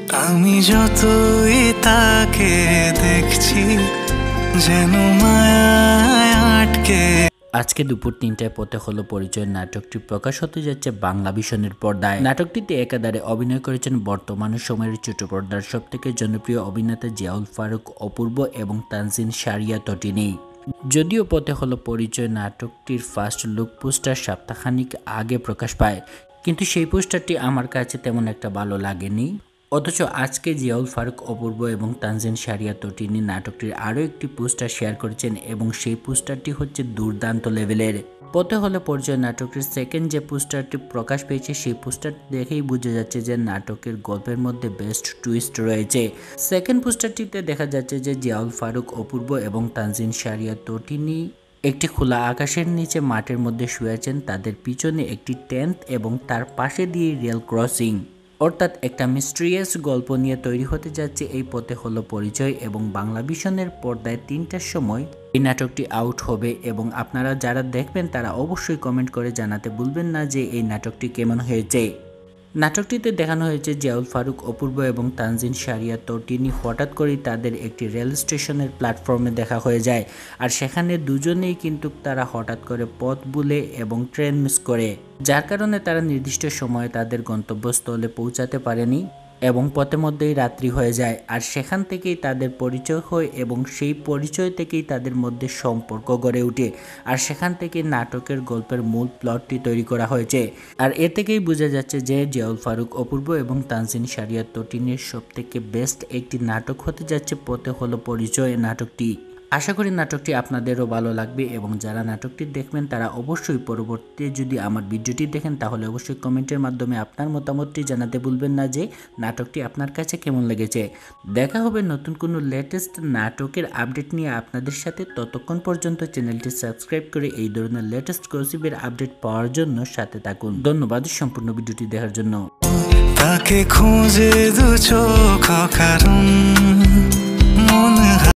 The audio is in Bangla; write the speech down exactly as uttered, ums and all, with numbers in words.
আমি যতই তাকে দেখছি যেন মায়ায় আটকে। আজকে দুপুর তিনটায় পথে হলো পরিচয় নাটকটি প্রকাশ হতে যাচ্ছে বাংলা ভিশনের পর্দায়। নাটকটিতে একাধারে অভিনয় করেছেন বর্তমান সময়ের ছোট পর্দার সব থেকে জনপ্রিয় অভিনেতা জিয়াউল, ফারুক অপূর্ব এবং তানজিম শাইরা তটিনি। যদিও পথে হলো পরিচয় নাটকটির ফার্স্ট লুক পোস্টার সপ্তাহখানিক আগে প্রকাশ পায়, কিন্তু সেই পোস্টারটি আমার কাছে তেমন একটা ভালো লাগেনি। অথচ আজকে জিয়াউল, ফারুক অপূর্ব এবং তানজিম শাইরা তটিনি নাটকটির আরও একটি পোস্টার শেয়ার করেছেন এবং সেই পোস্টারটি হচ্ছে দুর্দান্ত লেভেলের। পথে হলো পরিচয় নাটকটির সেকেন্ড যে পোস্টারটি প্রকাশ পেয়েছে সেই পোস্টারটি দেখেই বোঝা যাচ্ছে যে নাটকের গল্পের মধ্যে বেস্ট টুইস্ট রয়েছে। সেকেন্ড পোস্টারটিতে দেখা যাচ্ছে যে জিয়াউল, ফারুক অপূর্ব এবং তানজিম শাইরা তটিনি একটি খোলা আকাশের নিচে মাঠের মধ্যে শুয়ে আছেন। তাদের পিছনে একটি টেন্ট এবং তার পাশে দিয়ে রেল ক্রসিং, অর্থাৎ একটা মিস্ট্রিয়াস গল্প নিয়ে তৈরি হতে যাচ্ছে এই পথে হলো পরিচয়। এবং বাংলা ভিশনের পর্দায় তিনটার সময় এই নাটকটি আউট হবে এবং আপনারা যারা দেখবেন তারা অবশ্যই কমেন্ট করে জানাতে ভুলবেন না যে এই নাটকটি কেমন হয়েছে। নাটকটিতে দেখানো হয়েছে জিয়াউল, ফারুক অপূর্ব এবং তানজিম শাইরা তটিনি হঠাৎ করেই তাদের একটি রেল স্টেশনের প্ল্যাটফর্মে দেখা হয়ে যায়, আর সেখানে দুজনেই কিন্তু তারা হঠাৎ করে পথ ভুলে এবং ট্রেন মিস করে, যার কারণে তারা নির্দিষ্ট সময়ে তাদের গন্তব্যস্থলে পৌঁছাতে পারেনি এবং পথে মধ্যেই রাত্রি হয়ে যায়। আর সেখান থেকেই তাদের পরিচয় হয় এবং সেই পরিচয় থেকেই তাদের মধ্যে সম্পর্ক গড়ে ওঠে, আর সেখান থেকে নাটকের গল্পের মূল প্লটটি তৈরি করা হয়েছে। আর এ থেকেই বোঝা যাচ্ছে যে জিয়াউল, ফারুক অপূর্ব এবং তানজিম শাইরা তটিনির সব থেকে বেস্ট একটি নাটক হতে যাচ্ছে পথে হলো পরিচয় নাটকটি। আশা করি নাটকটি আপনাদেরও ভালো লাগবে এবং যারা নাটকটি দেখবেন তারা অবশ্যই পরবর্তীতে যদি আমার ভিডিওটি দেখেন তাহলে অবশ্যই কমেন্টের মাধ্যমে আপনার মতামতটি জানাতে ভুলবেন না যে নাটকটি আপনার কাছে কেমন লেগেছে। দেখা হবে নতুন কোনো লেটেস্ট নাটকের আপডেট নিয়ে আপনাদের সাথে। ততক্ষণ পর্যন্ত চ্যানেলটি সাবস্ক্রাইব করে এই ধরনের লেটেস্ট গসিপের আপডেট পাওয়ার জন্য সাথে থাকুন। ধন্যবাদ সম্পূর্ণ ভিডিওটি দেখার জন্য। তাকে খুঁজে দু চোখ কারণ